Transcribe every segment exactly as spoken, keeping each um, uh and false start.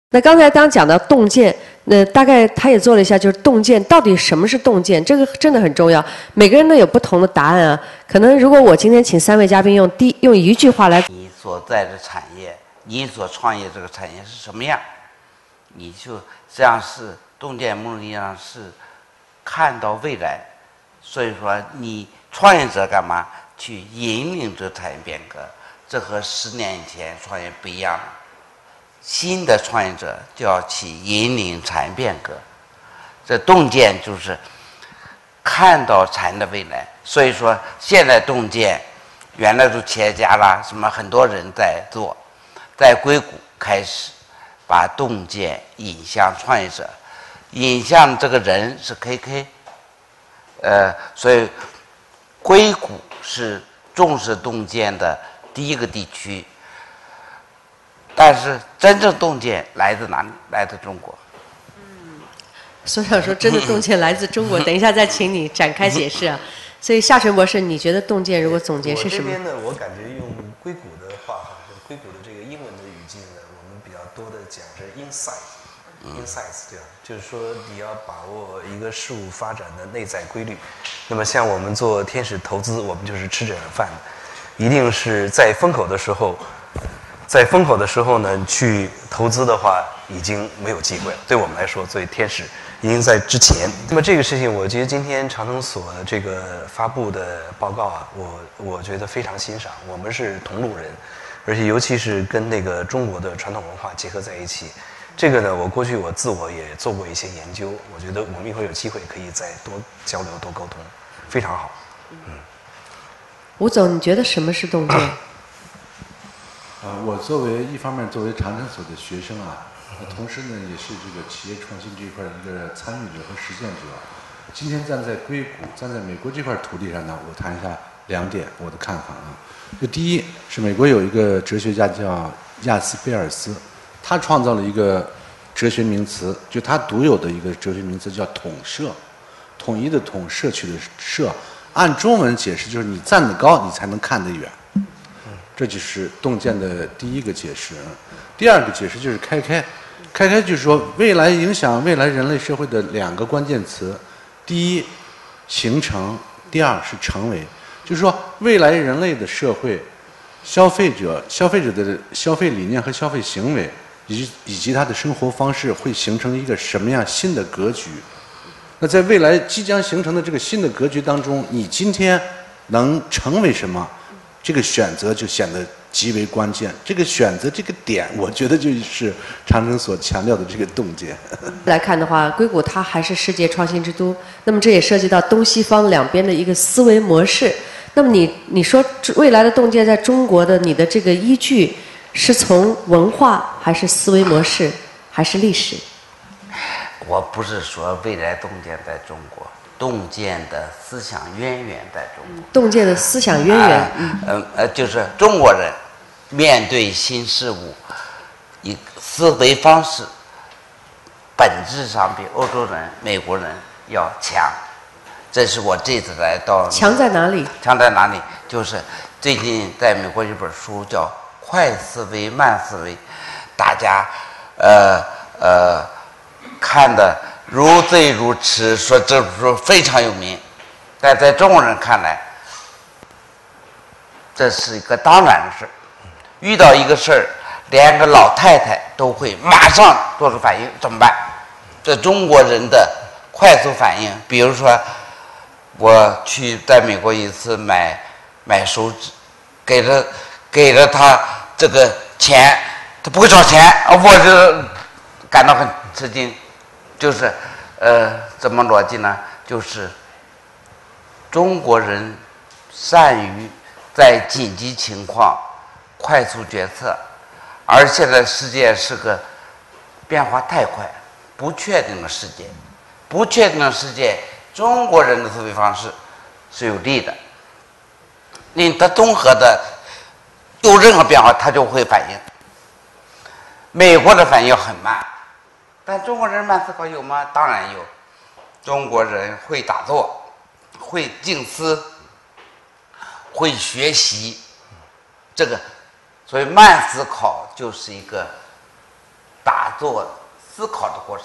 那刚才刚讲到洞见，那大概他也做了一下，就是洞见到底什么是洞见，这个真的很重要。每个人都有不同的答案啊。可能如果我今天请三位嘉宾用第用一句话来， 你所在的产业，你所创业这个产业是什么样，你就实际上是洞见目的上是看到未来。所以说，你创业者干嘛去引领这产业变革？这和十年以前创业不一样了。新的创业者就要去引领产业变革，这洞见就是看到产业的未来。所以说，现在洞见原来都企业家啦，什么很多人在做，在硅谷开始把洞见引向创业者，引向这个人是 K K， 呃，所以硅谷是重视洞见的第一个地区。但是真正洞见来自哪里？来自中国。 嗯，所长说真的洞见来自中国，等一下再请你展开解释啊。所以夏纯博士，你觉得洞见如果总结是什么？ 我这边呢，我感觉用硅谷的话哈，就是硅谷的这个英文的语境呢，我们比较多的讲是 insight，insights 对吧？就是说你要把握一个事物发展的内在规律。那么像我们做天使投资，我们就是吃这碗饭的，一定是在风口的时候。在风口的时候呢，去投资的话，已经没有机会了。对我们来说，作为天使，已经在之前。那么这个事情，我觉得今天长城所这个发布的报告啊，我我觉得非常欣赏。我们是同路人，而且尤其是跟那个中国的传统文化结合在一起。这个呢，我过去我自我也做过一些研究，我觉得我们一会儿有机会可以再多交流、多沟通，非常好。嗯。 吴总，你觉得什么是洞见？ 呃，我作为一方面作为长城所的学生啊，同时呢也是这个企业创新这一块的一个参与者和实践者。今天站在硅谷、站在美国这块土地上呢，我谈一下两点我的看法啊。就第一是美国有一个哲学家叫亚斯贝尔斯，他创造了一个哲学名词，就他独有的一个哲学名词叫统摄，统一的统，摄取的摄，按中文解释就是你站得高，你才能看得远。这就是洞见的第一个解释。第二个解释就是开开，开开就是说未来影响未来人类社会的两个关键词：第一，形成；第二是成为。就是说未来人类的社会，消费者消费者的消费理念和消费行为，以及以及他的生活方式会形成一个什么样新的格局。那在未来即将形成的这个新的格局当中，你今天能成为什么？这个选择就显得极为关键。这个选择这个点，我觉得就是长城所强调的这个洞见。 来看的话，硅谷它还是世界创新之都。那么这也涉及到东西方两边的一个思维模式。那么你你说未来的洞见在中国的你的这个依据是从文化还是思维模式还是历史？ 我不是说未来洞见在中国。洞见的思想渊源在中国。 洞见的思想渊源， 呃、嗯呃，就是中国人面对新事物，以思维方式本质上比欧洲人、美国人要强。这是我这次来到。 强在哪里？ 强在哪里？就是最近在美国有本书叫《快思维慢思维》，大家呃呃看的。如醉如痴，说这本书非常有名，但在中国人看来，这是一个当然的事。遇到一个事儿，连个老太太都会马上做出反应，怎么办？这中国人的快速反应，比如说，我去在美国一次买买手纸，给了给了他这个钱，他不会找钱，我就感到很吃惊。就是，呃，怎么逻辑呢？就是中国人善于在紧急情况快速决策，而现在世界是个变化太快、不确定的世界。不确定的世界，中国人的思维方式是有利的，因为它综合的有任何变化，它就会反应。美国的反应很慢。但中国人慢思考有吗？当然有。中国人会打坐，会静思，会学习，这个所以慢思考就是一个打坐思考的过程。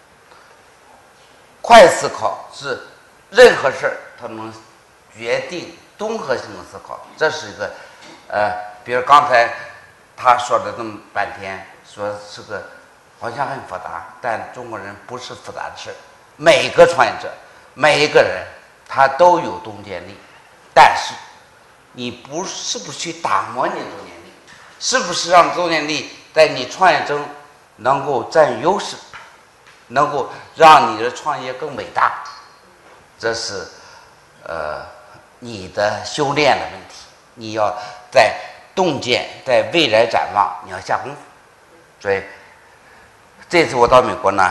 快思考是任何事儿它能决定综合性的思考，这是一个呃，比如刚才他说了这么半天，说是个好像很复杂，但中国人不是复杂的事。每个创业者，每一个人，他都有洞见力，但是你不是不是去打磨你的洞见力，是不是让洞见力在你创业中能够占优势，能够让你的创业更伟大，这是呃你的修炼的问题。你要在洞见，在未来展望，你要下功夫。所以这次我到美国呢，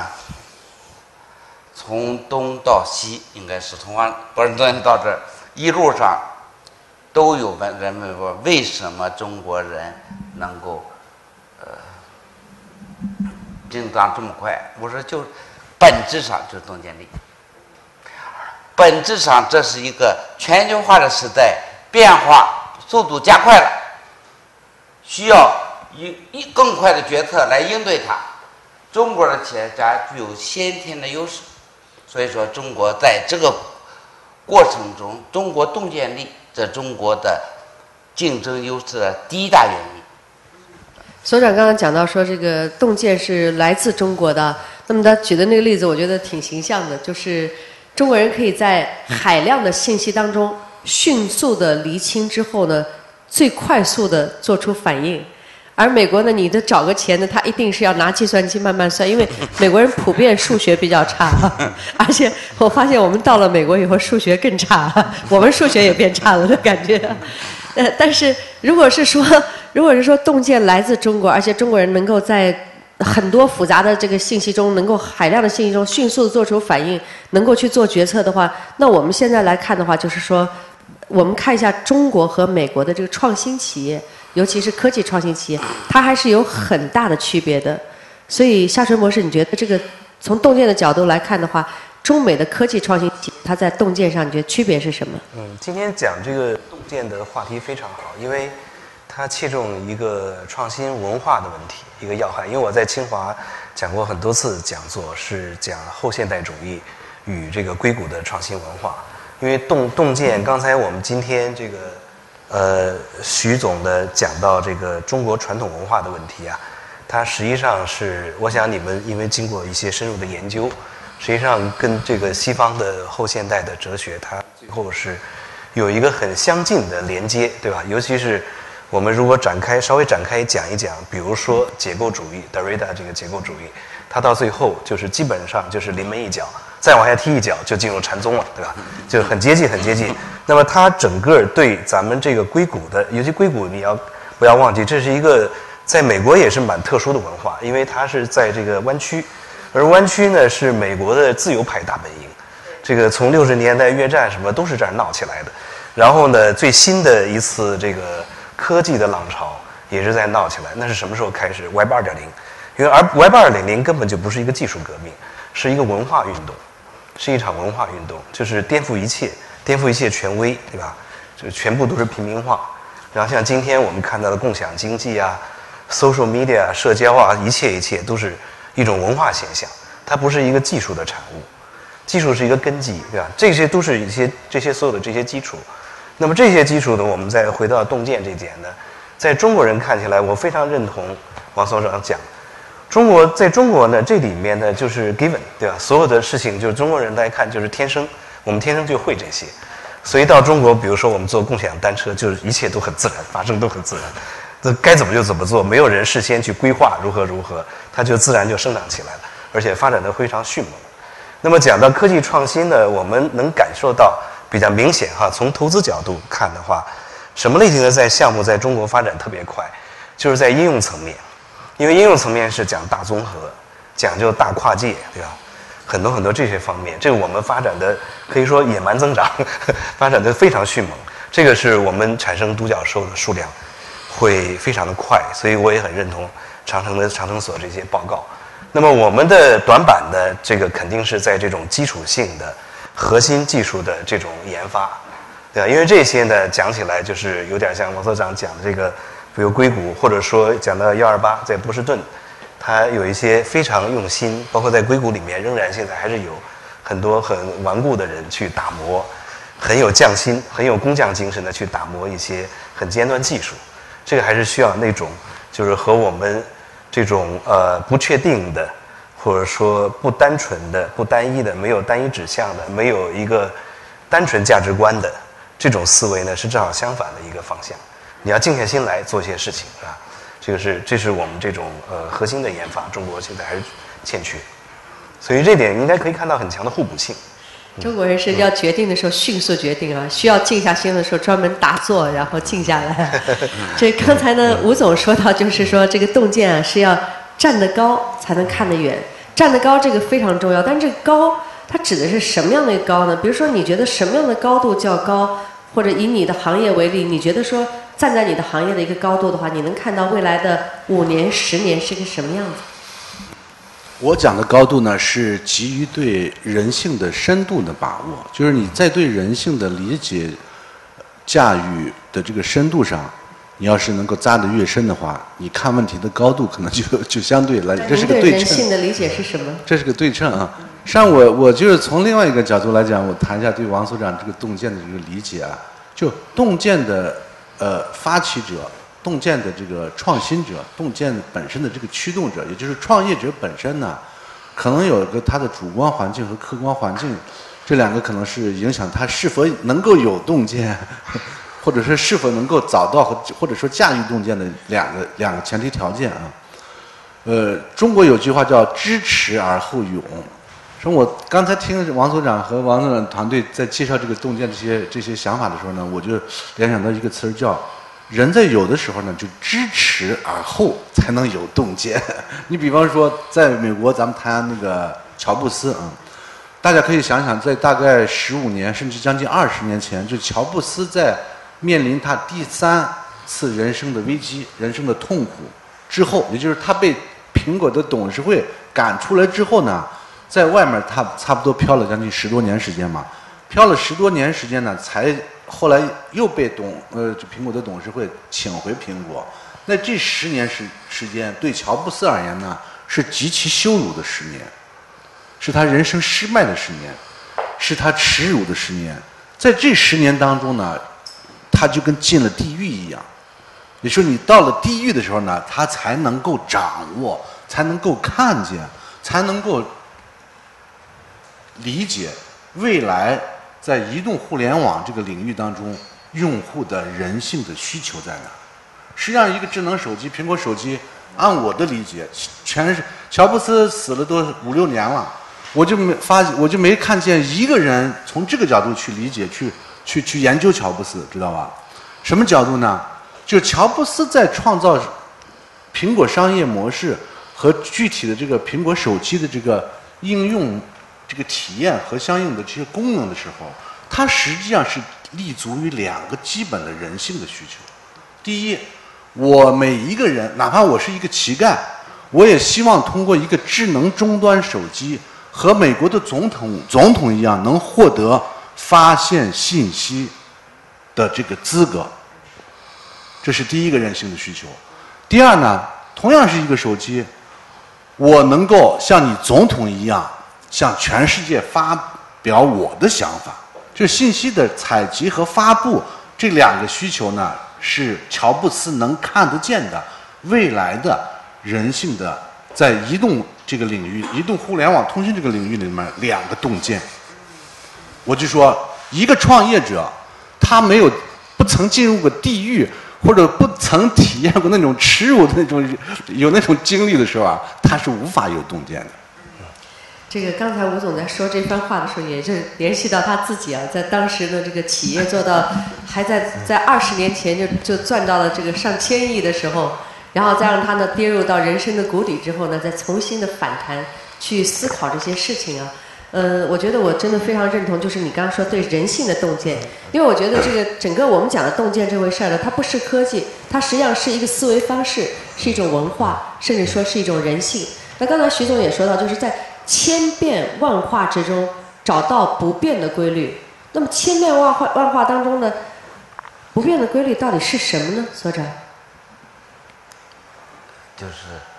从东到西，应该是从华盛顿到这儿，一路上都有问人问我为什么中国人能够呃增长这么快。我说就本质上就是洞见力，本质上这是一个全球化的时代，变化速度加快了，需要以以更快的决策来应对它。中国的企业家具有先天的优势，所以说中国在这个过程中，中国洞见力这中国的竞争优势的第一大原因。 所长刚刚讲到说这个洞见是来自中国的，那么他举的那个例子我觉得挺形象的，就是中国人可以在海量的信息当中迅速的厘清之后呢，最快速的做出反应。而美国呢，你的找个钱呢，他一定是要拿计算机慢慢算，因为美国人普遍数学比较差，而且我发现我们到了美国以后数学更差，我们数学也变差了的感觉。呃，但是如果是说，如果是说洞见来自中国，而且中国人能够在很多复杂的这个信息中，能够海量的信息中迅速的做出反应，能够去做决策的话，那我们现在来看的话，就是说，我们看一下中国和美国的这个创新企业，尤其是科技创新企业，它还是有很大的区别的。所以夏纯博士，你觉得这个从洞见的角度来看的话，中美的科技创新企业，它在洞见上，你觉得区别是什么？ 嗯，今天讲这个洞见的话题非常好，因为它切中一个创新文化的问题，一个要害。因为我在清华讲过很多次讲座，是讲后现代主义与这个硅谷的创新文化。因为洞洞见，刚才我们今天这个呃徐总的讲到这个中国传统文化的问题啊，它实际上是，我想你们因为经过一些深入的研究，实际上跟这个西方的后现代的哲学，它最后是有一个很相近的连接，对吧？尤其是我们如果展开稍微展开讲一讲，比如说结构主义 Derrida 这个结构主义，它到最后就是基本上就是临门一脚，再往下踢一脚就进入禅宗了，对吧？就很接近很接近。那么它整个对咱们这个硅谷的，尤其硅谷你要不要忘记，这是一个在美国也是蛮特殊的文化，因为它是在这个湾区，而湾区呢是美国的自由派大本营，这个从六十年代越战什么都是这儿闹起来的。然后呢，最新的一次这个科技的浪潮也是在闹起来，那是什么时候开始 ？Web 二点零，因为而 Web 二点零根本就不是一个技术革命，是一个文化运动，是一场文化运动，就是颠覆一切，颠覆一切权威，对吧？就全部都是平民化。然后像今天我们看到的共享经济啊、social media 啊、社交啊，一切一切都是一种文化现象，它不是一个技术的产物，技术是一个根基，对吧？这些都是一些这些所有的这些基础。那么这些基础呢，我们再回到洞见这点呢，在中国人看起来，我非常认同王所长讲，中国在中国呢，这里面呢就是 given， 对吧？所有的事情就是中国人来看就是天生，我们天生就会这些，所以到中国，比如说我们坐共享单车，就是一切都很自然，发生都很自然，这该怎么就怎么做，没有人事先去规划如何如何，它就自然就生长起来了，而且发展得非常迅猛。那么讲到科技创新呢，我们能感受到比较明显哈，从投资角度看的话，什么类型的在项目在中国发展特别快，就是在应用层面，因为应用层面是讲大综合，讲究大跨界，对吧？很多很多这些方面，这个我们发展的可以说野蛮增长，发展的非常迅猛，这个是我们产生独角兽的数量会非常的快，所以我也很认同长城的长城所这些报告。那么我们的短板的这个肯定是在这种基础性的核心技术的这种研发，对吧？因为这些呢讲起来就是有点像王所长讲的这个，比如硅谷，或者说讲到一二八在波士顿， 它有一些非常用心，包括在硅谷里面，仍然现在还是有很多很顽固的人去打磨，很有匠心、很有工匠精神的去打磨一些很尖端技术。这个还是需要那种就是和我们这种呃不确定的，或者说不单纯的、不单一的、没有单一指向的、没有一个单纯价值观的这种思维呢，是正好相反的一个方向。你要静下心来做些事情啊，这个是这是我们这种呃核心的研发，中国现在还是欠缺，所以这点应该可以看到很强的互补性。 中国人是要决定的时候迅速决定啊，需要静下心的时候专门打坐，然后静下来。这刚才呢，吴总说到，就是说这个洞见啊是要站得高才能看得远，站得高这个非常重要。但是这个高它指的是什么样的一个高呢？比如说你觉得什么样的高度叫高，或者以你的行业为例，你觉得说站在你的行业的一个高度的话，你能看到未来的五年、十年是个什么样子？ 我讲的高度呢，是基于对人性的深度的把握，就是你在对人性的理解、驾驭的这个深度上，你要是能够扎得越深的话，你看问题的高度可能就就相对来，这是个对称。 人性的理解是什么？ 这是个对称啊。实际上我我就是从另外一个角度来讲，我谈一下对王所长这个洞见的这个理解啊，就洞见的呃发起者。洞见的这个创新者，洞见本身的这个驱动者，也就是创业者本身呢，可能有一个他的主观环境和客观环境，这两个可能是影响他是否能够有洞见，或者说是否能够找到和或者说驾驭洞见的两个两个前提条件啊。呃，中国有句话叫知耻而后勇。说我刚才听王所长和王所长团队在介绍这个洞见这些这些想法的时候呢，我就联想到一个词儿叫。人在有的时候呢，就知耻而后才能有洞见。你比方说，在美国，咱们谈那个乔布斯啊，大家可以想想，在大概十五年甚至将近二十年前，就乔布斯在面临他第三次人生的危机、人生的痛苦之后，也就是他被苹果的董事会赶出来之后呢，在外面他差不多飘了将近十多年时间嘛，飘了十多年时间呢，才。后来又被董呃苹果的董事会请回苹果，那这十年时时间对乔布斯而言呢，是极其羞辱的十年，是他人生失败的十年，是他耻辱的十年。在这十年当中呢，他就跟进了地狱一样。也就是你到了地狱的时候呢，他才能够掌握，才能够看见，才能够理解未来。在移动互联网这个领域当中，用户的人性的需求在哪？实际上，一个智能手机，苹果手机，按我的理解，全是乔布斯死了都五六年了，我就没发，我就没看见一个人从这个角度去理解、去去去研究乔布斯，知道吧？什么角度呢？就乔布斯在创造苹果商业模式和具体的这个苹果手机的这个应用。这个体验和相应的这些功能的时候，它实际上是立足于两个基本的人性的需求。第一，我每一个人，哪怕我是一个乞丐，我也希望通过一个智能终端手机，和美国的总统总统一样，能获得发现信息的这个资格。这是第一个人性的需求。第二呢，同样是一个手机，我能够像你总统一样。向全世界发表我的想法，就信息的采集和发布这两个需求呢，是乔布斯能看得见的未来的人性的在移动这个领域、移动互联网通讯这个领域里面两个洞见。我就说，一个创业者，他没有不曾进入过地狱，或者不曾体验过那种耻辱的那种有那种经历的时候啊，他是无法有洞见的。 这个刚才吴总在说这番话的时候，也是联系到他自己啊，在当时的这个企业做到还在在二十年前就就赚到了这个上千亿的时候，然后再让他呢跌入到人生的谷底之后呢，再重新的反弹去思考这些事情啊。呃，我觉得我真的非常认同，就是你刚刚说对人性的洞见，因为我觉得这个整个我们讲的洞见这回事儿呢，它不是科技，它实际上是一个思维方式，是一种文化，甚至说是一种人性。那刚才徐总也说到，就是在千变万化之中找到不变的规律。那么千变万化万化当中呢，不变的规律到底是什么呢？所长？ 就是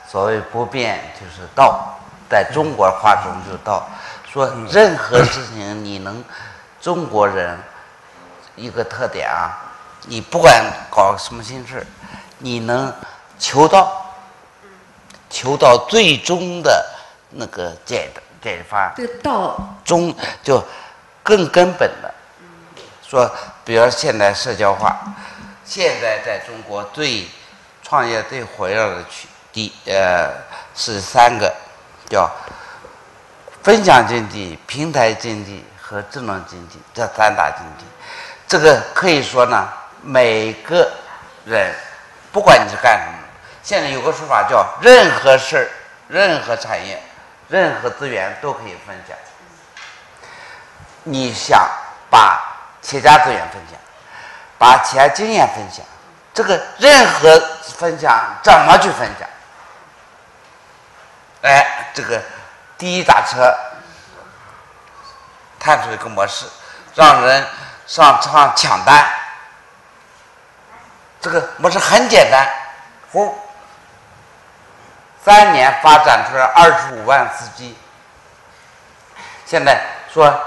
所谓不变就是道，在中国话中就道。说任何事情你能，中国人一个特点啊，你不管搞什么心事，你能求道，求到最终的那个解解法。 这个道中就更根本的说，比如现在社交化，现在在中国最创业最活跃的区第呃是三个，叫分享经济、平台经济和智能经济这三大经济。这个可以说呢，每个人不管你是干什么，现在有个说法叫任何事儿、任何产业、任何资源都可以分享。你想把企业家资源分享，把企业经验分享，这个任何分享怎么去分享？哎，这个滴滴打车探出一个模式，让人上上抢单。这个模式很简单，呼，三年发展出来二十五万司机。现在说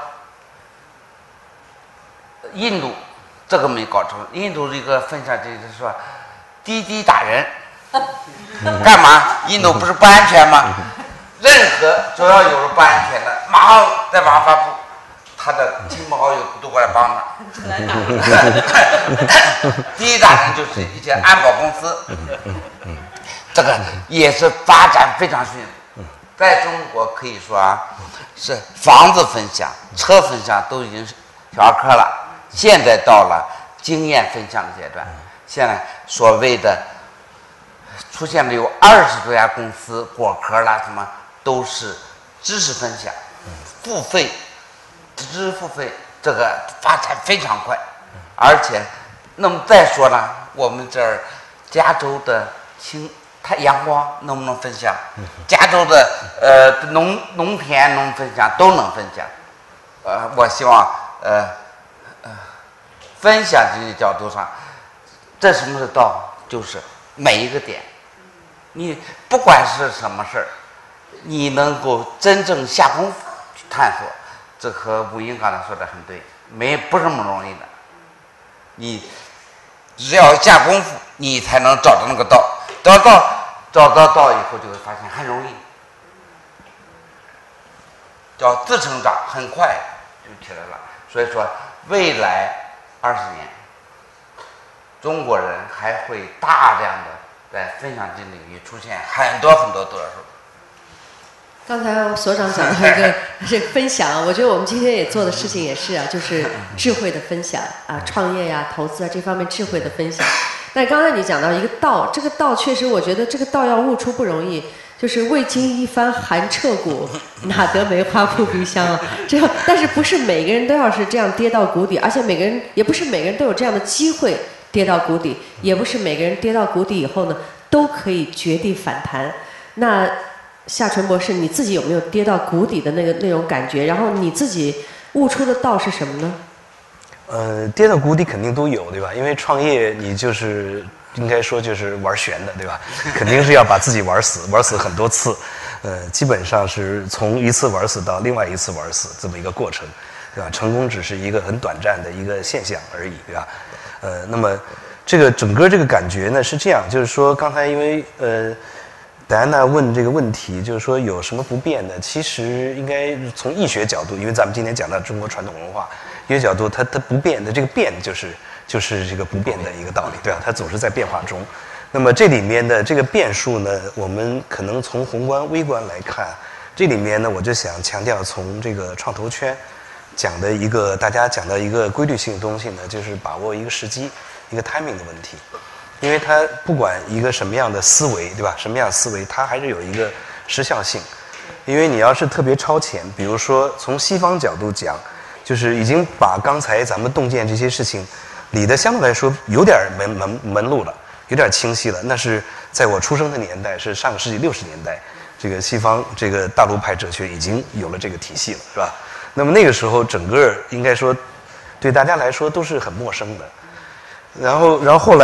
印度这个没搞成，印度这个分享这就是说滴滴打人，干嘛？印度不是不安全吗？任何只要有了不安全的，马上在网上发布，他的亲朋好友都过来帮他。滴滴打人就是一些安保公司，这个也是发展非常迅速。在中国可以说啊，是房子分享、车分享都已经是小儿科了。现在到了经验分享的阶段，现在所谓的出现了有二十多家公司，果壳啦什么都是知识分享、付费、知识付费，这个发展非常快。而且，那么再说呢，我们这儿加州的青太阳光能不能分享？加州的呃农农田能分享都能分享。呃，我希望呃。呃，分享经济角度上，这什么是道？就是每一个点，你不管是什么事儿，你能够真正下功夫去探索，这和吴英刚才说的很对，没不是那么容易的。你只要下功夫，你才能找到那个道。找到找到道以后，就会发现很容易，叫自成长，很快就起来了。所以说。未来二十年，中国人还会大量的在分享经济领域出现很多很多得手。 刚才所长讲到一个这个分享，我觉得我们今天也做的事情也是啊，就是智慧的分享啊，创业呀、投资啊这方面智慧的分享。但刚才你讲到一个道，这个道确实，我觉得这个道要悟出不容易。就是未经一番寒彻骨，哪得梅花扑鼻香啊！这样，但是不是每个人都要是这样跌到谷底，而且每个人也不是每个人都有这样的机会跌到谷底，也不是每个人跌到谷底以后呢都可以绝地反弹。那夏纯博士，你自己有没有跌到谷底的那个那种感觉？然后你自己悟出的道是什么呢？ 呃，跌到谷底肯定都有，对吧？因为创业你就是应该说就是玩悬的，对吧？肯定是要把自己玩死，玩死很多次，呃，基本上是从一次玩死到另外一次玩死这么一个过程，对吧？成功只是一个很短暂的一个现象而已，对吧？呃，那么这个整个这个感觉呢是这样，就是说刚才因为呃。戴安娜问这个问题，就是说有什么不变的？其实应该从易学角度，因为咱们今天讲到中国传统文化，易学角度，它它不变的这个变就是就是这个不变的一个道理，对吧？它总是在变化中。那么这里面的这个变数呢，我们可能从宏观微观来看，这里面呢，我就想强调从这个创投圈讲的一个大家讲到一个规律性的东西呢，就是把握一个时机，一个 timing 的问题。因为它不管一个什么样的思维，对吧？什么样的思维，它还是有一个时效性。因为你要是特别超前，比如说从西方角度讲，就是已经把刚才咱们洞见这些事情理得相对来说有点门门门路了，有点清晰了。那是在我出生的年代，是上个世纪六十年代，这个西方这个大陆派哲学已经有了这个体系了，是吧？那么那个时候，整个应该说对大家来说都是很陌生的。然后，然后后来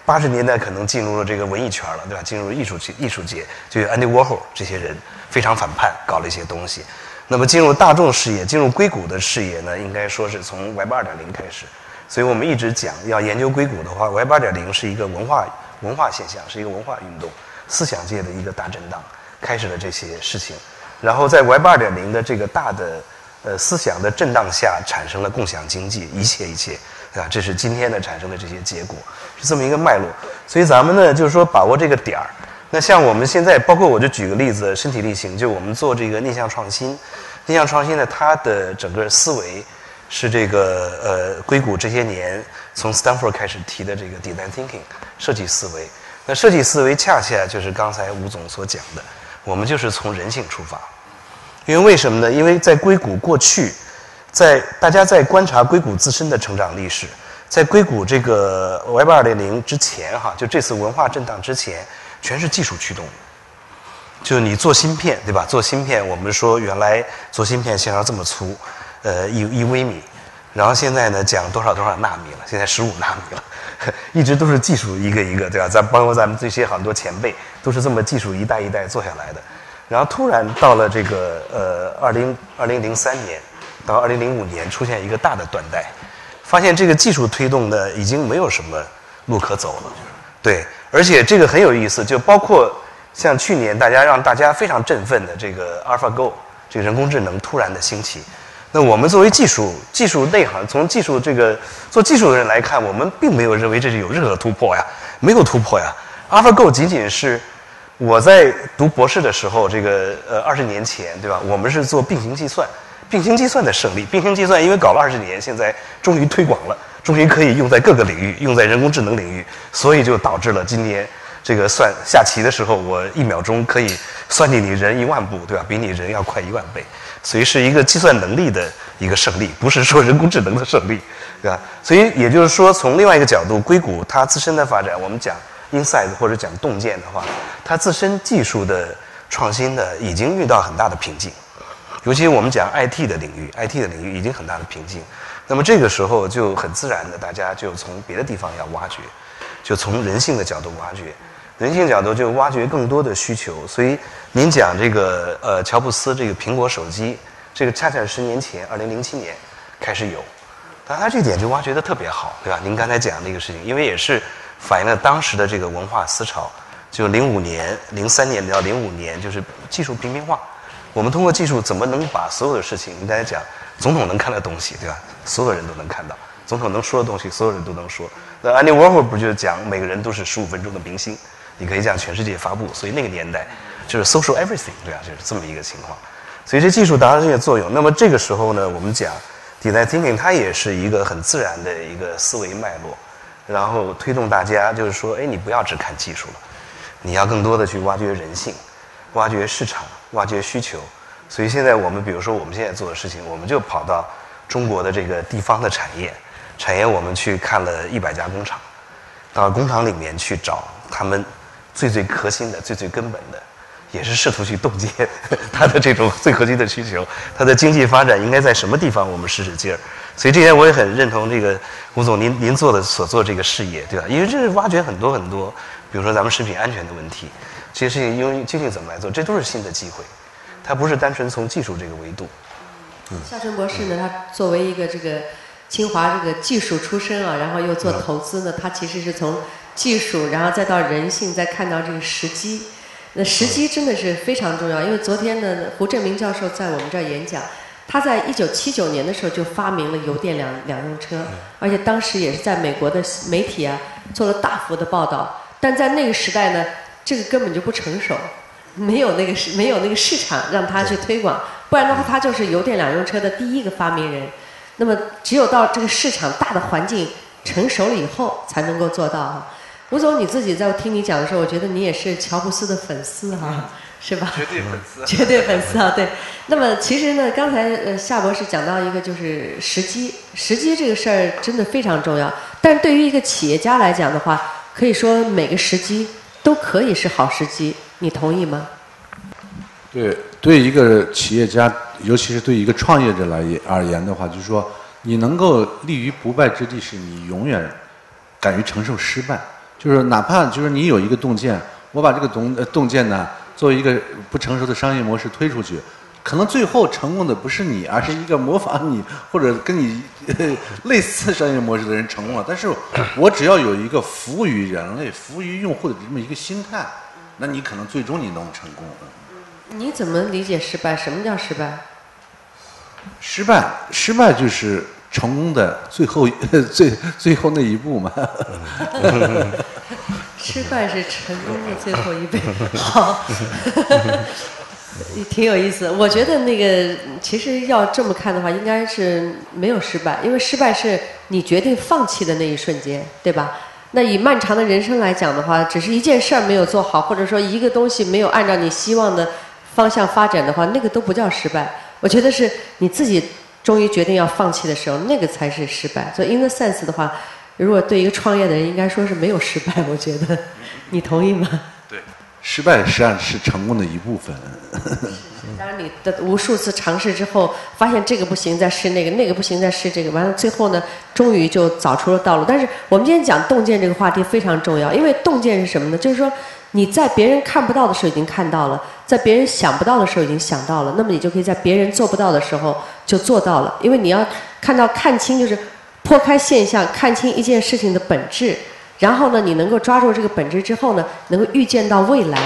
八十年代可能进入了这个文艺圈了，对吧？进入艺术界，艺术界就安迪沃霍这些人非常反叛，搞了一些东西。那么进入大众视野，进入硅谷的视野呢，应该说是从 Web 二点零 开始。所以我们一直讲，要研究硅谷的话 ，Web 二点零是一个文化文化现象，是一个文化运动，思想界的一个大震荡，开始了这些事情。然后在 Web 二点零 的这个大的呃思想的震荡下，产生了共享经济，一切一切，对吧？这是今天的产生的这些结果，是这么一个脉络。所以咱们呢，就是说把握这个点儿。那像我们现在，包括我就举个例子，身体力行，就我们做这个逆向创新，逆向创新呢，它的整个思维是这个呃硅谷这些年从 Stanford 开始提的这个 design thinking 设计思维。那设计思维恰恰就是刚才吴总所讲的，我们就是从人性出发。因为为什么呢？因为在硅谷过去，在大家在观察硅谷自身的成长历史，在硅谷这个 Web 二点零 之前哈，就这次文化震荡之前，全是技术驱动。就你做芯片，对吧？做芯片，我们说原来做芯片像要这么粗，呃，一一微米，然后现在呢讲多少多少纳米了，现在十五纳米了，一直都是技术一个一个，对吧？咱包括咱们这些很多前辈都是这么技术一代一代做下来的。然后突然到了这个呃二零二零零三年到二零零五年出现一个大的断代，发现这个技术推动呢已经没有什么路可走了，对，而且这个很有意思，就包括像去年大家让大家非常振奋的这个 AlphaGo 这个人工智能突然的兴起，那我们作为技术技术内行，从技术这个做技术的人来看，我们并没有认为这是有任何突破呀，没有突破呀。AlphaGo 仅仅是我在读博士的时候，这个呃二十年前，对吧？我们是做并行计算，并行计算的胜利。并行计算因为搞了二十年，现在终于推广了，终于可以用在各个领域，用在人工智能领域，所以就导致了今年这个算下棋的时候，我一秒钟可以算计你人一万步，对吧？比你人要快一万倍，所以是一个计算能力的一个胜利，不是说人工智能的胜利，对吧？所以也就是说，从另外一个角度，硅谷它自身的发展，我们讲 insight 或者讲洞见的话，它自身技术的创新呢，已经遇到很大的瓶颈，尤其我们讲 I T 的领域 ，I T 的领域已经很大的瓶颈。那么这个时候就很自然的，大家就从别的地方要挖掘，就从人性的角度挖掘。人性角度就挖掘更多的需求，所以您讲这个呃乔布斯这个苹果手机，这个恰恰是十年前，二零零七年开始有，但他这点就挖掘的特别好，对吧？您刚才讲那个事情，因为也是反映了当时的这个文化思潮，就零五年、零三年到零五年，就是技术平民化。我们通过技术怎么能把所有的事情，您刚才讲，总统能看的东西，对吧？所有人都能看到，总统能说的东西，所有人都能说。那安迪沃霍不就讲每个人都是十五分钟的明星？你可以向全世界发布，所以那个年代就是 social everything， 对吧？就是这么一个情况。所以这技术达到这些作用。那么这个时候呢，我们讲 design thinking 它也是一个很自然的一个思维脉络，然后推动大家就是说，哎，你不要只看技术了，你要更多的去挖掘人性，挖掘市场，挖掘需求。所以现在我们比如说我们现在做的事情，我们就跑到中国的这个地方的产业，产业我们去看了一百家工厂，到工厂里面去找他们最最核心的、最最根本的，也是试图去洞见它的这种最核心的需求，它的经济发展应该在什么地方，我们使使劲儿。所以这点我也很认同这个吴总您您做的所做这个事业，对吧？因为这是挖掘很多很多，比如说咱们食品安全的问题，这些事情因为究竟怎么来做，这都是新的机会，它不是单纯从技术这个维度。 嗯，夏春博士呢，他作为一个这个清华这个技术出身啊，然后又做投资呢，他其实是从技术，然后再到人性，再看到这个时机。那时机真的是非常重要，因为昨天呢，胡振明教授在我们这儿演讲，他在一九七九年的时候就发明了油电两两用车，而且当时也是在美国的媒体啊做了大幅的报道。但在那个时代呢，这个根本就不成熟，没有那个市没有那个市场让他去推广，不然的话他就是油电两用车的第一个发明人。那么只有到这个市场大的环境成熟了以后，才能够做到哈。吴总，你自己在听你讲的时候，我觉得你也是乔布斯的粉丝哈、啊，是吧？ 绝对粉丝， 绝对粉丝啊！对。那么其实呢，刚才呃夏博士讲到一个就是时机，时机这个事儿真的非常重要。但对于一个企业家来讲的话，可以说每个时机都可以是好时机，你同意吗？ 对，对一个企业家，尤其是对一个创业者来而言的话，就是说，你能够立于不败之地，是你永远敢于承受失败。 就是哪怕就是你有一个洞见，我把这个洞呃洞见呢作为一个不成熟的商业模式推出去，可能最后成功的不是你，而是一个模仿你或者跟你、呃、类似商业模式的人成功了。但是我只要有一个服务于人类、服务于用户的这么一个心态，那你可能最终你能成功。 你怎么理解失败？什么叫失败？ 失败，失败就是成功的最后最最后那一步嘛。 失败是成功的最后一步。好，挺有意思。我觉得那个其实要这么看的话，应该是没有失败，因为失败是你决定放弃的那一瞬间，对吧？那以漫长的人生来讲的话，只是一件事儿没有做好，或者说一个东西没有按照你希望的方向发展的话，那个都不叫失败。我觉得是你自己终于决定要放弃的时候，那个才是失败。所以 in the sense 的话，如果对一个创业的人，应该说是没有失败。我觉得，你同意吗？ 对，失败实际上是成功的一部分。 当然，你的无数次尝试之后，发现这个不行，再试那个，那个不行，再试这个，完了最后呢，终于就找出了道路。但是我们今天讲洞见这个话题非常重要，因为洞见是什么呢？就是说你在别人看不到的时候已经看到了，在别人想不到的时候已经想到了，那么你就可以在别人做不到的时候就做到了。因为你要看到看清，就是破开现象，看清一件事情的本质，然后呢，你能够抓住这个本质之后呢，能够预见到未来。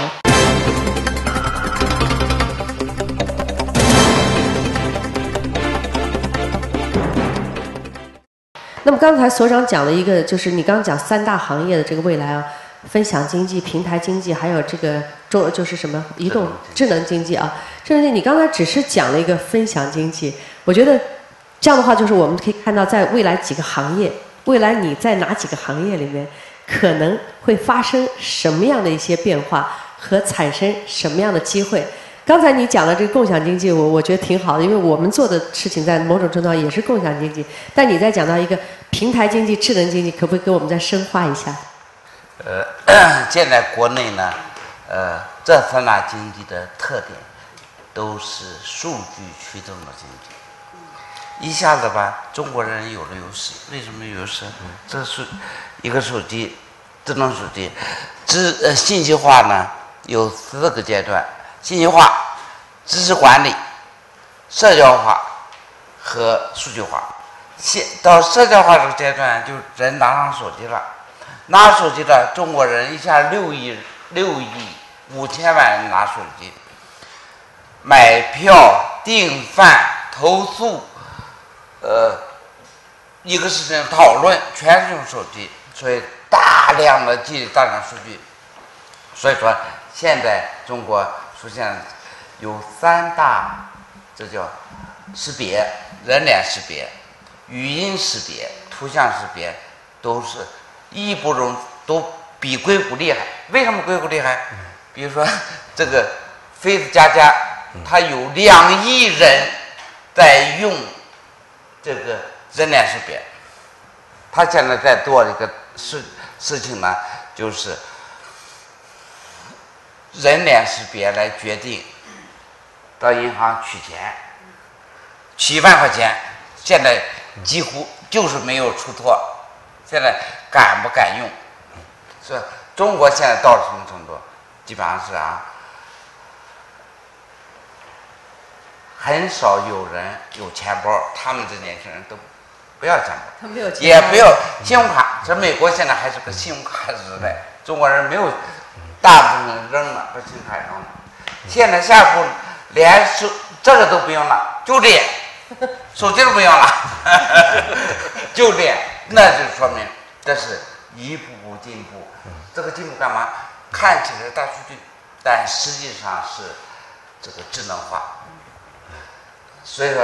那么刚才所长讲了一个，就是你刚刚讲三大行业的这个未来啊，分享经济、平台经济，还有这个中就是什么移动智能经济啊。智能经济，你刚才只是讲了一个分享经济，我觉得这样的话，就是我们可以看到，在未来几个行业，未来你在哪几个行业里面可能会发生什么样的一些变化和产生什么样的机会。刚才你讲的这个共享经济，我我觉得挺好的，因为我们做的事情在某种程度上也是共享经济。但你在讲到一个平台经济、智能经济，可不可以给我们再深化一下？ 呃，现在国内呢，呃，这三大经济的特点都是数据驱动的经济。一下子吧，中国人有了优势。为什么有优势？这是一个手机，智能手机，知呃信息化呢有四个阶段。信息化、知识管理、社交化和数据化。现到社交化这个阶段，就人拿上手机了，拿手机了，中国人一下六亿六亿五千万人拿手机，买票、订饭、投诉，呃，一个事情讨论，全是用手机，所以大量的积累大量数据。所以说，现在中国出现有三大，这叫识别、人脸识别、语音识别、图像识别，都是一不容，都比硅谷厉害。为什么硅谷厉害？比如说这个 Face 加加，它有两亿人在用这个人脸识别。他现在在做一个事事情呢，就是人脸识别来决定到银行取钱，取一万块钱，现在几乎就是没有出错。现在敢不敢用？是中国现在到了什么程度？基本上是啊，很少有人有钱包，他们这年轻人都不要钱包， 他没有钱包， 也不要信用卡。这美国现在还是个信用卡时代，中国人没有。大部分人扔了，把信用卡扔了。现在下一步连手这个都不用了，就脸，手机都不用了，就脸，那就说明这是一步步进步。这个进步干嘛？看起来是大数据，但实际上是这个智能化。所以说，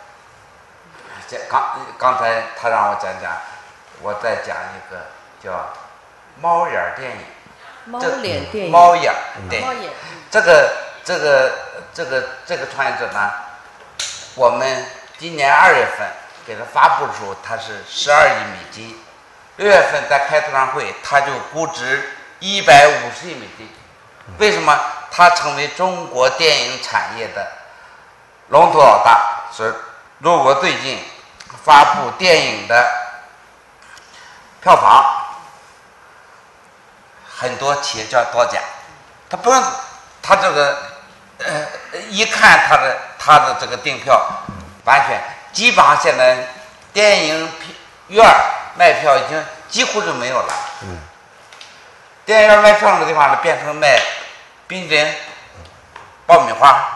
刚刚才他让我讲讲，我再讲一个叫猫眼电影。 猫脸电影， 猫眼电影， 猫眼， 这个这个这个这个创业者呢，我们今年二月份给他发布的时候，他是十二亿美金，六月份在开座谈会，他就估值一百五十亿美金。为什么？他成为中国电影产业的龙头老大。所以，如果最近发布电影的票房， 很多企业叫造假，他不用他这个呃一看他的他的这个订票，完全基本上现在电影院卖票已经几乎就没有了。嗯，电影院卖票的地方呢，变成卖冰淇淋、爆米花。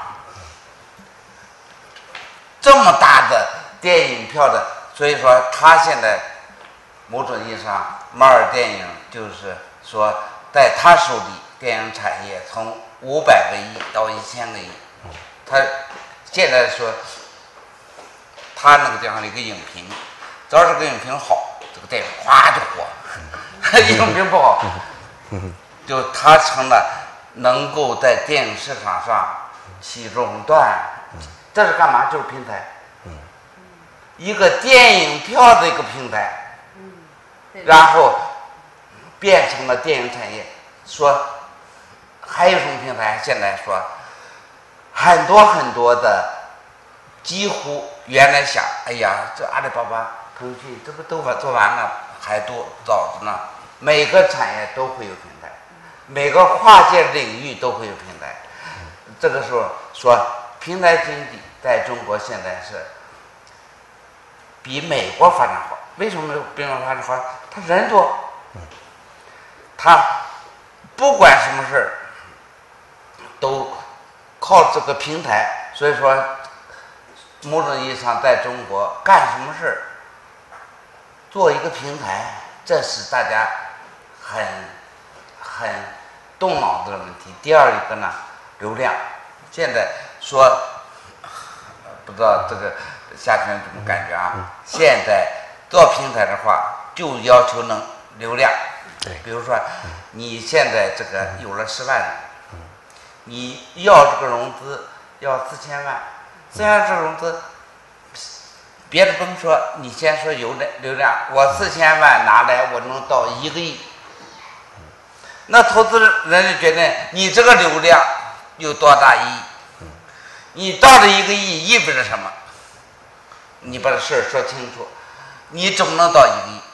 这么大的电影票的，所以说他现在某种意义上，马尔电影就是说，在他手里，电影产业从五百个亿到一千个亿。他现在说，他那个地方的一个影评，只要是个影评好，这个电影哗就火；影评不好，就他成了能够在电影市场上起垄断。这是干嘛？就是平台，一个电影票的一个平台，然后变成了电影产业。说还有什么平台？现在说很多很多的，几乎原来想，哎呀，这阿里巴巴、腾讯这不都做完了，还多早着呢。每个产业都会有平台，每个跨界领域都会有平台。这个时候说。平台经济在中国现在是比美国发展好，为什么比美国发展好？他人多，他不管什么事儿都靠这个平台，所以说某种意义上在中国干什么事儿做一个平台，这是大家很很动脑子的问题。第二一个呢，流量，现在。说不知道这个夏天怎么感觉啊？嗯、现在做平台的话，就要求能流量。对，比如说、嗯、你现在这个有了十万人，嗯、你要这个融资要四千万，四千万这个融资，别的不能说，你先说有流量，我四千万拿来，我能到一个亿，那投资人就觉得你这个流量有多大意义？你到了一个亿意味着什么？你把这事儿说清楚，你怎么能到一个亿？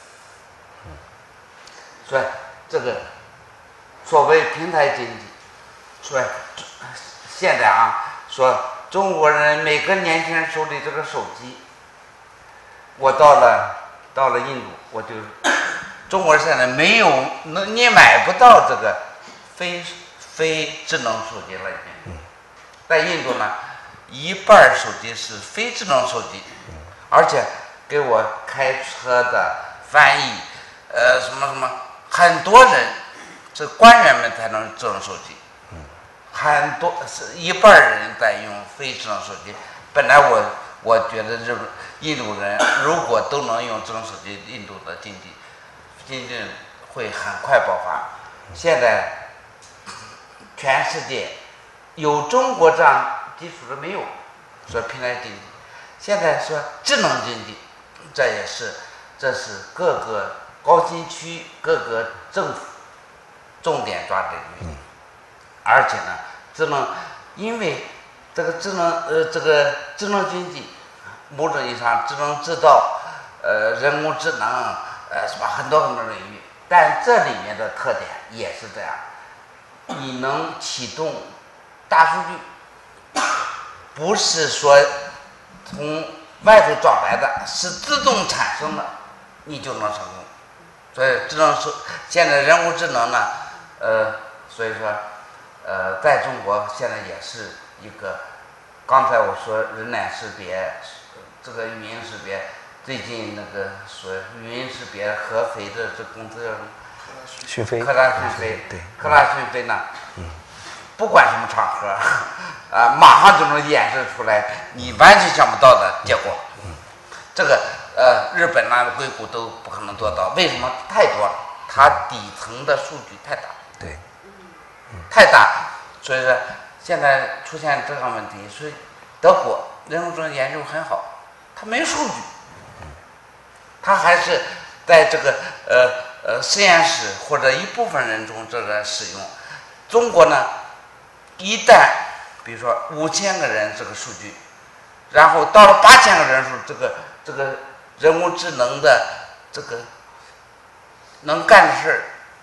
所以这个所谓平台经济，说现在啊，说中国人每个年轻人手里这个手机，我到了到了印度，我就中国人现在没有，你买不到这个非非智能手机了已经。在印度呢，一半手机是非智能手机，而且给我开车的翻译，呃，什么什么，很多人，这官员们才能智能手机，很多是一半人在用非智能手机。本来我我觉得日本印度人如果都能用智能手机，印度的经济经济会很快爆发。现在全世界。有中国这样基础的没有，说平台经济，现在说智能经济，这也是，这是各个高新区、各个政府重点抓的领域，而且呢，智能，因为这个智能呃这个智能经济，某种意义上智能制造，呃人工智能，呃是吧？很多很多领域，但这里面的特点也是这样，你能启动。大数据不是说从外头找来的，是自动产生的，你就能成功。所以智能是现在人工智能呢，呃，所以说，呃，在中国现在也是一个，刚才我说人脸识别，这个语音识别，最近那个说语音识别合肥的这公司叫什么？ 讯飞。 科大讯飞。 对。 科大讯飞呢？嗯。不管什么场合，啊，马上就能演示出来你完全想不到的结果。这个呃，日本那硅谷都不可能做到，为什么？太多了，它底层的数据太大。 对， 太大，所以说现在出现这个问题，所以德国人工智能研究很好，它没数据，它还是在这个呃呃实验室或者一部分人中这个使用。中国呢？一旦，比如说五千个人这个数据，然后到了八千个人数，这个这个人工智能的这个能干的事儿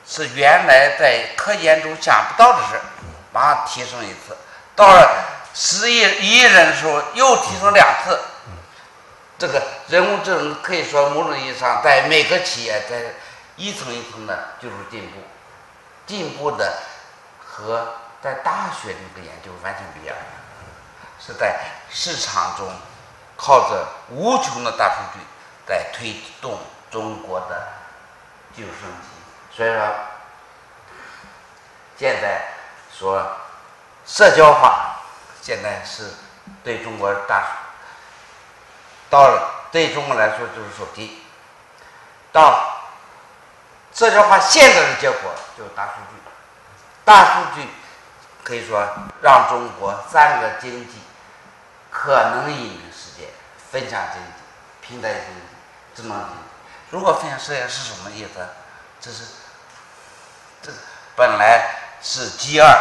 是原来在科研中想不到的事，马上提升一次，到了十亿一亿人的时候又提升两次。这个人工智能可以说某种意义上在每个企业在一层一层的就是进步，进步的和在大学那个研究完全不一样，是在市场中靠着无穷的大数据在推动中国的技术升级。所以说现在说社交化现在是对中国大到了对中国来说就是手机，到社交化现在的结果就是大数据。大数据可以说让中国三个经济可能引领世界：分享经济、平台经济、智能经济。如果分享世界是什么意思？这是这本来是 G 二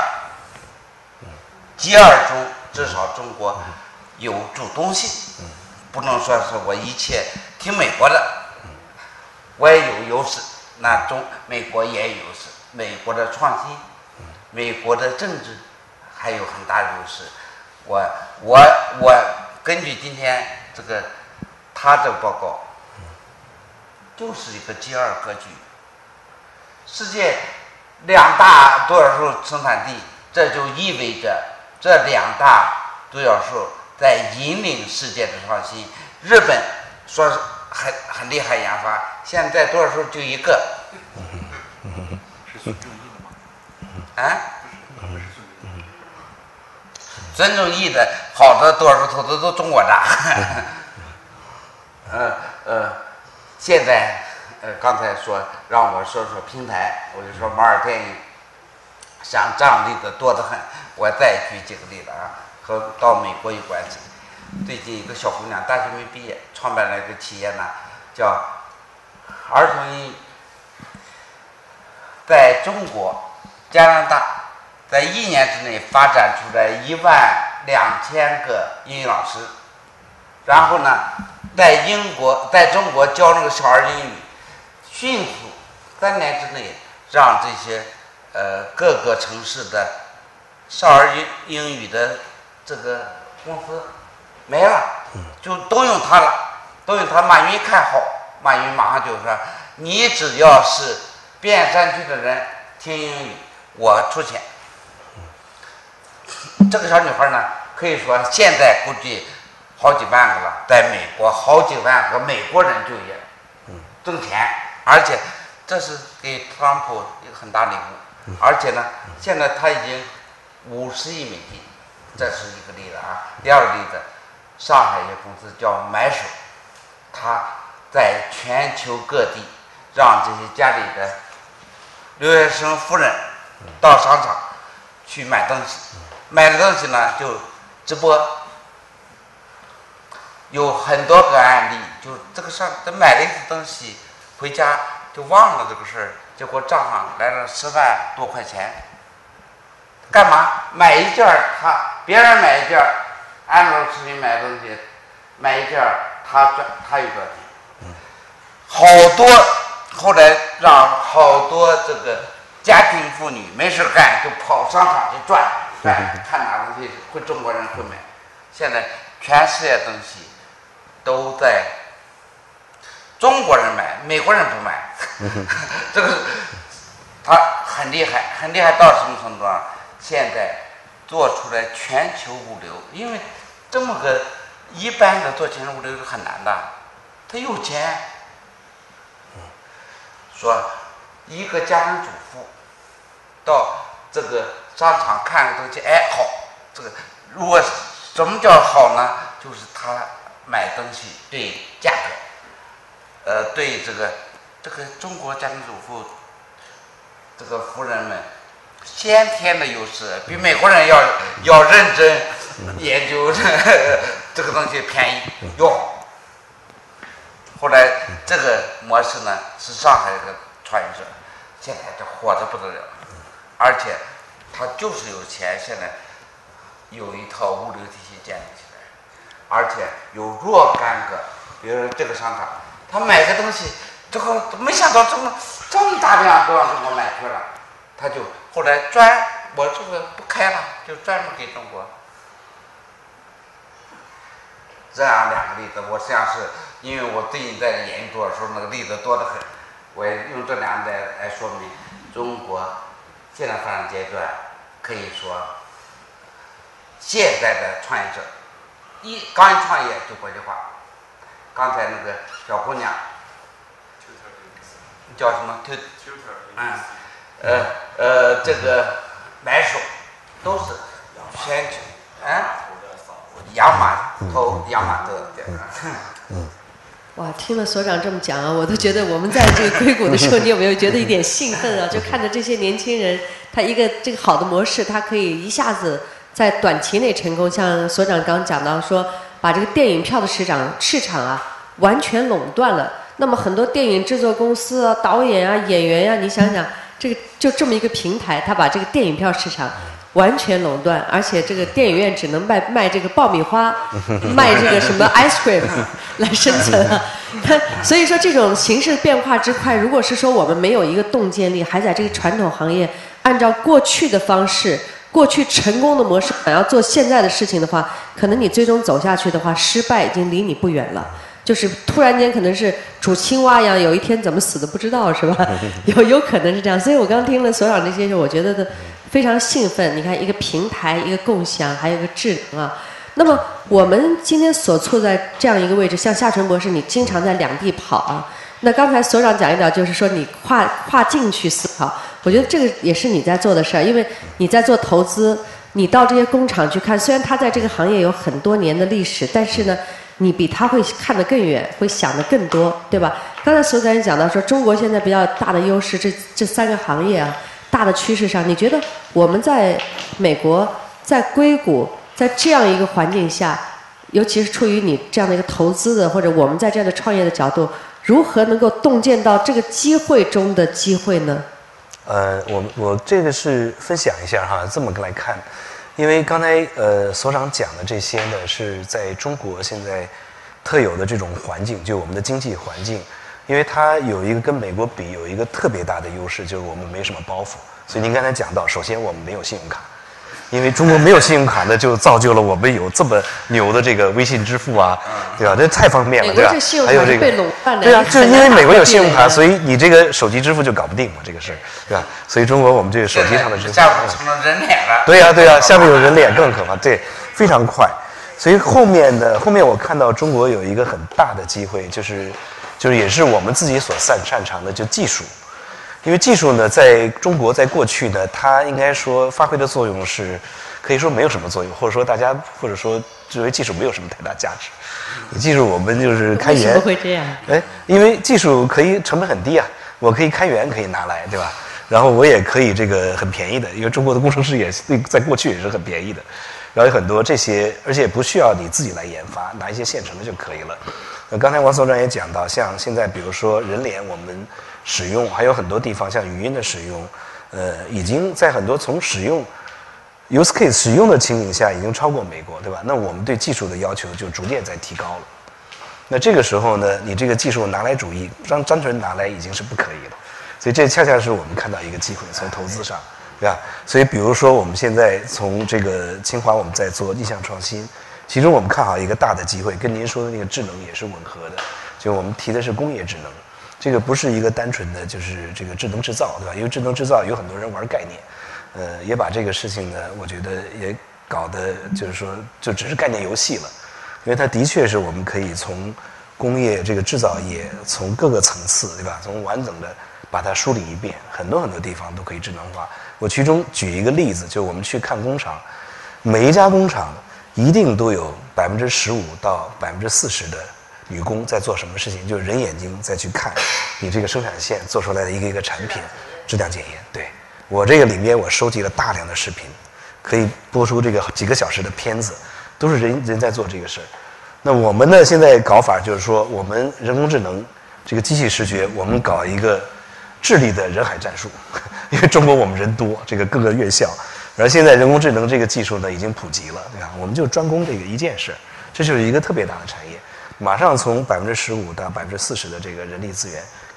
G 二中至少中国有主动性，不能说是我一切听美国的，我也有优势。那中美国也有优势，美国的创新，美国的政治还有很大的优势。我我我根据今天这个他的报告，就是一个 G 二 格局。世界两大独角兽生产地，这就意味着这两大独角兽在引领世界的创新。日本说很很厉害研发，现在独角兽就一个。啊？孙正义的好的独角兽投资都中国的。呃呃，现在呃刚才说让我说说平台，我就说马尔电影，像这样例子多得很。我再举几个例子啊，和到美国有关系。最近一个小姑娘大学没毕业，创办了一个企业呢，叫儿童英语，在中国、加拿大，在一年之内发展出来一万两千个英语老师，然后呢，在英国、在中国教那个小儿英语，迅速三年之内让这些呃各个城市的少儿英英语的这个公司没了，就都用它了，都用它。马云一看好，马云马上就说：“你只要是边山区的人听英语，我出钱。”这个小女孩呢，可以说现在估计好几万个了，在美国好几万个美国人就业，挣钱，而且这是给特朗普一个很大礼物。而且呢，现在他已经五十亿美金，这是一个例子啊。第二个例子，上海一个公司叫买手，他在全球各地让这些家里的留学生夫人到商场去买东西，买的东西呢就直播，有很多个案例，就这个上他买了一次东西回家就忘了这个事儿，结果账上来了十万多块钱。干嘛？买一件儿，他别人买一件儿，安卓视频买东西，买一件儿，他赚他有多少钱？好多，后来让好多这个家庭妇女没事干就跑商场去转转，看哪东西会中国人会买。现在全世界东西都在中国人买，美国人不买。这个他很厉害，很厉害到什么程度啊？现在做出来全球物流，因为这么个一般的做全球物流是很难的，他有钱。说一个家庭主妇到这个商场看个东西，哎好，这个如果什么叫好呢？就是他买东西对价格，呃，对这个这个中国家庭主妇这个夫人们先天的优势，比美国人要要认真研究这个东西便宜又好。后来这个模式呢是上海的创业者，现在这火得不得了，而且他就是有钱，现在有一套物流体系建立起来，而且有若干个，比如说这个商场，他买个东西这个没想到这么这么大量都让中国买去了，他就后来专我这个不开了，就专门给中国。这样两个例子，我实际上是因为我最近在研究的时候，那个例子多得很，我也用这两个来来说明中国现在发展阶段，可以说现在的创业者，一刚一创业就国际化。刚才那个小姑娘叫什么？嗯，呃呃，这个买手都是全球，嗯。养马头，养马的，对。 嗯。哇，听了所长这么讲啊，我都觉得我们在这个硅谷的时候，你有没有觉得一点兴奋啊？就看着这些年轻人，他一个这个好的模式，他可以一下子在短期内成功。像所长刚讲到说，把这个电影票的市场市场啊完全垄断了。那么很多电影制作公司啊、导演啊、演员啊，你想想，这个就这么一个平台，他把这个电影票市场完全垄断，而且这个电影院只能卖卖这个爆米花，卖这个什么 ice cream 来生存啊。所以说这种形势变化之快，如果是说我们没有一个洞见力，还在这个传统行业按照过去的方式、过去成功的模式想要做现在的事情的话，可能你最终走下去的话，失败已经离你不远了。就是突然间可能是煮青蛙一样，有一天怎么死的不知道，是吧？有有可能是这样。所以我刚听了所长这些，我觉得的非常兴奋。你看，一个平台，一个共享，还有一个智能啊。那么我们今天所处在这样一个位置，像夏纯博士，你经常在两地跑啊。那刚才所长讲一讲，就是说你跨跨境去思考，我觉得这个也是你在做的事儿，因为你在做投资，你到这些工厂去看，虽然他在这个行业有很多年的历史，但是呢，你比他会看得更远，会想得更多，对吧？刚才所长也讲到说，中国现在比较大的优势，这这三个行业啊，大的趋势上，你觉得我们在美国，在硅谷，在这样一个环境下，尤其是出于你这样的一个投资的，或者我们在这样的创业的角度，如何能够洞见到这个机会中的机会呢？ 呃，我我这个是分享一下哈，这么来看。因为刚才呃所长讲的这些呢，是在中国现在特有的这种环境，就我们的经济环境，因为它有一个跟美国比有一个特别大的优势，就是我们没什么包袱。所以您刚才讲到，首先我们没有信用卡，因为中国没有信用卡呢，就造就了我们有这么牛的这个微信支付啊，对吧？这太方便了，对吧？还有这个，对啊，就是因为美国有信用卡，所以你这个手机支付就搞不定嘛，这个事儿，对吧？所以中国我们这个手机上的支付， 下面成了人脸了。 对呀、啊，对呀、啊，下面有人脸更可怕，对，非常快。所以后面的后面我看到中国有一个很大的机会，就是就是也是我们自己所擅擅长的，就技术。因为技术呢，在中国在过去呢，它应该说发挥的作用是，可以说没有什么作用，或者说大家或者说认为技术没有什么太大价值。技术我们就是开源， 为什么会这样？ 哎，因为技术可以成本很低啊，我可以开源可以拿来，对吧？然后我也可以这个很便宜的，因为中国的工程师也在过去也是很便宜的。然后有很多这些，而且不需要你自己来研发，拿一些现成的就可以了。那刚才王所长也讲到，像现在比如说人脸，我们使用还有很多地方，像语音的使用，呃，已经在很多从使用 use case 使用的情景下，已经超过美国，对吧？那我们对技术的要求就逐渐在提高了。那这个时候呢，你这个技术拿来主义，单单纯拿来已经是不可以了。所以这恰恰是我们看到一个机会，从投资上，对吧？所以比如说我们现在从这个清华我们在做意向创新，其中我们看好一个大的机会，跟您说的那个智能也是吻合的，就我们提的是工业智能。这个不是一个单纯的就是这个智能制造，对吧？因为智能制造有很多人玩概念，呃，也把这个事情呢，我觉得也搞得就是说就只是概念游戏了，因为它的确是我们可以从工业这个制造业从各个层次，对吧？从完整的把它梳理一遍，很多很多地方都可以智能化。我其中举一个例子，就是我们去看工厂，每一家工厂一定都有百分之十五到百分之四十的女工在做什么事情，就是人眼睛再去看你这个生产线做出来的一个一个产品质量检验。对，我这个里面我收集了大量的视频，可以播出这个几个小时的片子，都是人人在做这个事儿。那我们呢现在搞法就是说，我们人工智能这个机器视觉，我们搞一个智力的人海战术，因为中国我们人多，这个各个院校，然后现在人工智能这个技术呢已经普及了，对吧？我们就专攻这个一件事，这就是一个特别大的产业。马上从百分之十五到百分之四十的这个人力资源可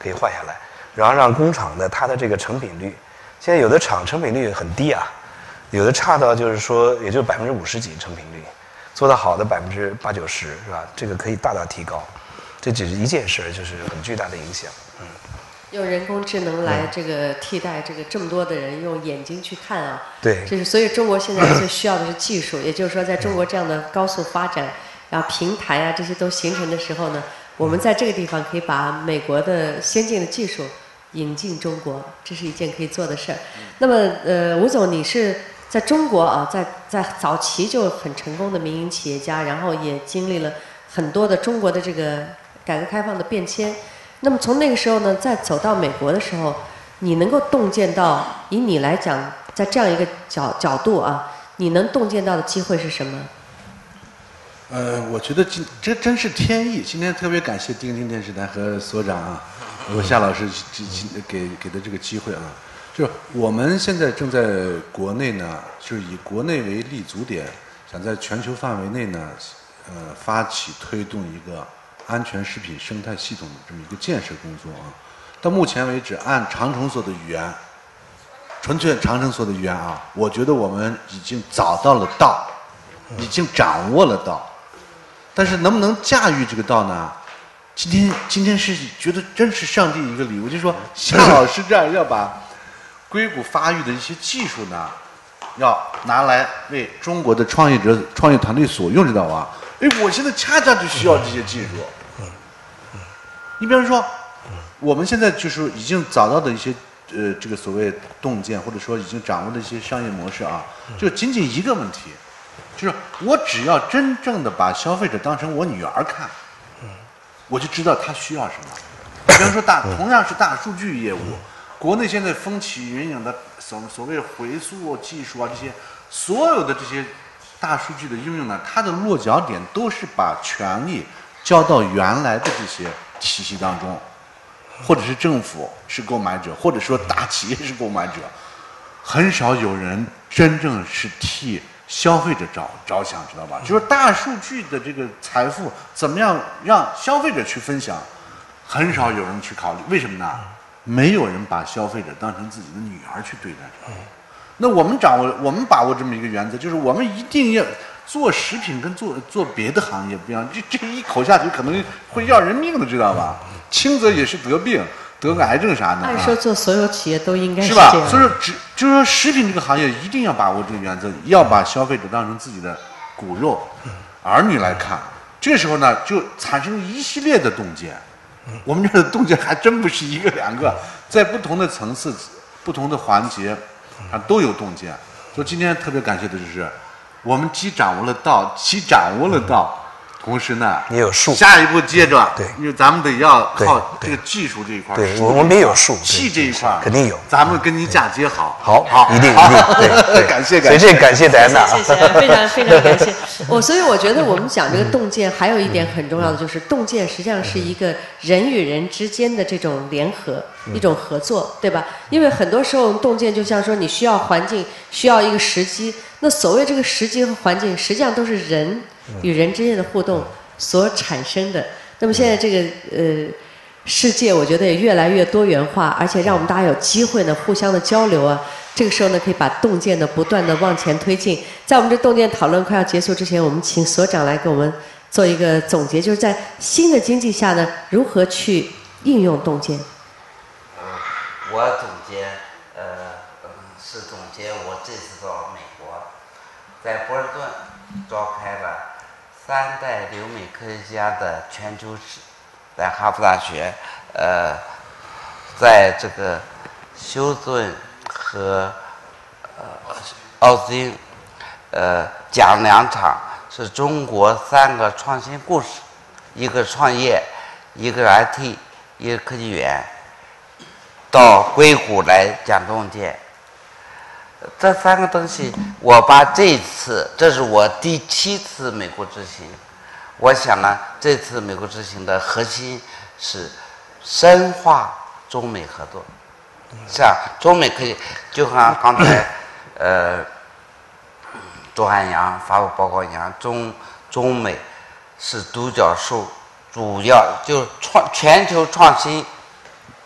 可以画下来，然后让工厂的它的这个成品率，现在有的厂成品率很低啊，有的差到就是说也就百分之五十几成品率，做得好的百分之八九十是吧？这个可以大大提高，这只是一件事，就是很巨大的影响。嗯。 用人工智能来这个替代这个这么多的人用眼睛去看啊， 对， 就是所以中国现在最需要的是技术，也就是说，在中国这样的高速发展，然后平台啊这些都形成的时候呢，我们在这个地方可以把美国的先进的技术引进中国，这是一件可以做的事儿。那么，呃，吴总，你是在中国啊，在在早期就很成功的民营企业家，然后也经历了很多的中国的这个改革开放的变迁。那么从那个时候呢，再走到美国的时候，你能够洞见到，以你来讲，在这样一个角角度啊，你能洞见到的机会是什么？ 呃，我觉得今这真是天意。今天特别感谢丁丁电视台和所长啊，我夏老师给给的这个机会啊，就是我们现在正在国内呢，就是以国内为立足点，想在全球范围内呢，呃，发起推动一个安全食品生态系统的这么一个建设工作啊。到目前为止，按长城所的语言，纯粹长城所的语言啊，我觉得我们已经找到了道，已经掌握了道，但是能不能驾驭这个道呢？今天今天是觉得真是上帝一个礼物，就是说夏老师这样要把硅谷发育的一些技术呢，要拿来为中国的创业者、创业团队所用，知道吧？哎，我现在恰恰就需要这些技术。你比方说，我们现在就是已经找到的一些呃，这个所谓洞见，或者说已经掌握的一些商业模式啊，就仅仅一个问题，就是我只要真正的把消费者当成我女儿看，我就知道她需要什么。比方说大，同样是大数据业务，国内现在风起云涌的所所谓回溯技术啊，这些所有的这些大数据的应用呢，它的落脚点都是把权力交到原来的这些体系当中，或者是政府是购买者，或者说大企业是购买者，很少有人真正是替消费者着着想，知道吧？就是大数据的这个财富怎么样让消费者去分享，很少有人去考虑。为什么呢？没有人把消费者当成自己的女儿去对待。那我们掌握，我们把握这么一个原则，就是我们一定要做食品跟做做别的行业不一样，这这一口下去可能会要人命的，知道吧？轻则也是得病，得个癌症啥的。 按说做所有企业都应该是这样，是吧？所以说，只就是说，食品这个行业一定要把握这个原则，要把消费者当成自己的骨肉、儿女来看。这个时候呢，就产生一系列的洞见。我们这的洞见还真不是一个两个，在不同的层次、不同的环节啊都有洞见。所以今天特别感谢的就是，我们既掌握了道，既掌握了道。同时呢， 也有术。 下一步接着， 对， 因为咱们得要靠这个技术这一块， 对，我们也有术， 气这一块肯定有。 咱们跟您嫁接好， 好， 好， 一定一定，对， 感谢感谢， 所以这感谢戴安娜， 谢谢，非常非常感谢。我所以我觉得我们讲这个洞见，还有一点很重要的就是洞见实际上是一个人与人之间的这种联合，一种合作，对吧？因为很多时候洞见就像说你需要环境，需要一个时机，那所谓这个时机和环境，实际上都是人与人之间的互动所产生的。那么现在这个呃世界，我觉得也越来越多元化，而且让我们大家有机会呢互相的交流啊。这个时候呢，可以把洞见呢不断的往前推进。在我们这洞见讨论快要结束之前，我们请所长来给我们做一个总结，就是在新的经济下呢，如何去应用洞见？ 呃，我总结，呃，是总结我这次到美国，在波士顿召开了三代留美科学家的全球史，在哈佛大学，呃，在这个休斯顿和呃奥斯汀，呃讲两场是中国三个创新故事，一个创业，一个 I T， 一个科技园，到硅谷来讲洞见。这三个东西，我把这次，这是我第七次美国之行。我想呢，这次美国之行的核心是深化中美合作。像中美可以，就像刚才呃周汉阳发布报告一样，中中美是独角兽，主要就是创全球创新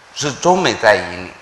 是中美在引领。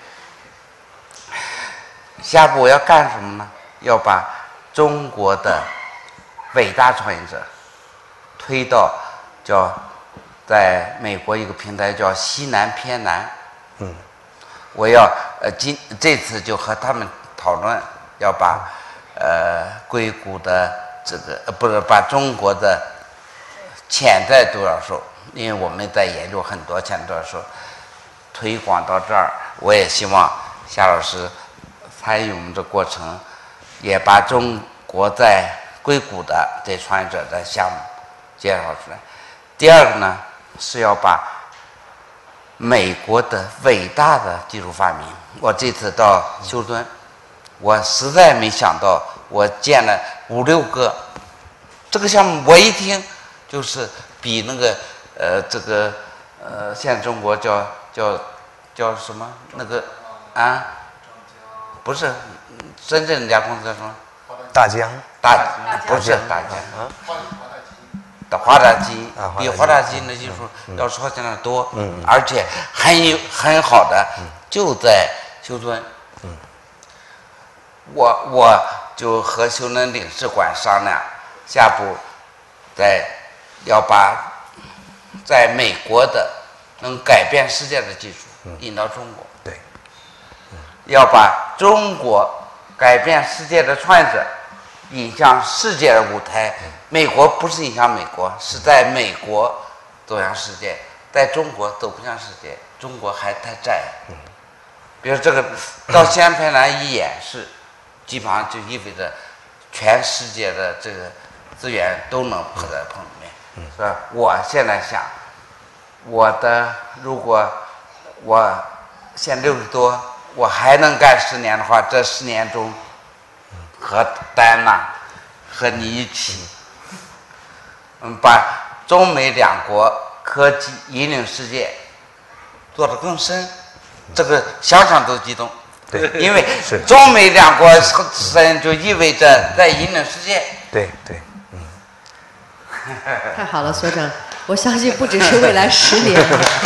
下一步我要干什么呢？要把中国的伟大创业者推到叫在美国一个平台叫西南偏南。 嗯， 我要呃今这次就和他们讨论，要把呃硅谷的这个呃不是把中国的潜在独角兽，因为我们在研究很多潜在独角兽，推广到这儿。我也希望夏老师参与我们这过程，也把中国在硅谷的这创业者的项目介绍出来。第二个呢，是要把美国的伟大的技术发明。我这次到休斯顿，我实在没想到，我见了五六个这个项目，我一听就是比那个呃这个呃现在中国叫叫叫什么那个啊，不是深圳那家公司叫什么？ 大疆。 大不是大疆啊。的华大基因比华大基因的技术要超前的多，嗯，而且很有很好的，就在休斯顿。嗯，我我就和休斯顿领事馆商量，下步在要把在美国的能改变世界的技术引到中国。 对， 要把中国改变世界的创业者引向世界的舞台。美国不是引向美国，是在美国走向世界，在中国走不向世界，中国还太窄。比如这个到西安偏南一演示，基本上就意味着全世界的这个资源都能合在棚里面，是吧？我现在想，我的如果我现六十多，我还能干十年的话，这十年中和丹娜和你一起。嗯，把中美两国科技引领世界做得更深，这个想想都激动。 对， 因为中美两国深就意味着在引领世界。 对对，嗯。 太好了，所长，我相信不只是未来十年，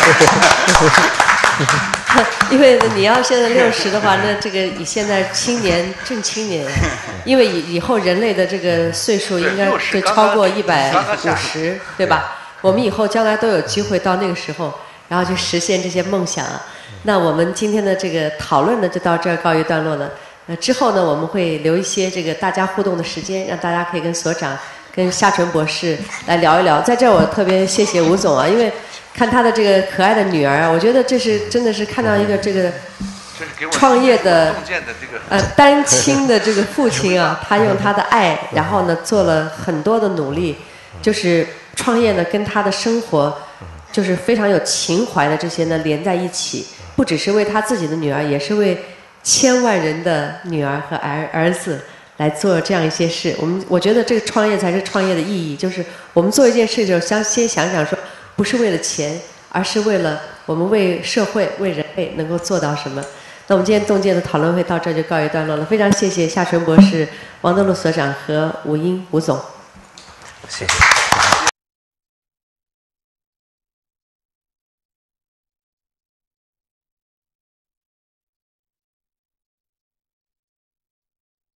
因为你要现在六十的话，那这个以现在青年正青年，因为以以后人类的这个岁数应该会超过一百五十，对吧？我们以后将来都有机会到那个时候，然后去实现这些梦想。那我们今天的这个讨论呢，就到这儿告一段落了。呃，之后呢，我们会留一些这个大家互动的时间，让大家可以跟所长、跟夏纯博士来聊一聊。在这儿，我特别谢谢吴总啊，因为看他的这个可爱的女儿啊，我觉得这是真的是看到一个这个创业的呃单亲的这个父亲啊，他用他的爱，然后呢做了很多的努力，就是创业呢跟他的生活就是非常有情怀的这些呢连在一起，不只是为他自己的女儿，也是为千万人的女儿和儿儿子来做这样一些事。我们我觉得这个创业才是创业的意义，就是我们做一件事就先先想想说，不是为了钱，而是为了我们为社会、为人类能够做到什么。那我们今天洞见的讨论会到这就告一段落了，非常谢谢夏纯博士、王德禄所长和吴英吴总。 谢谢。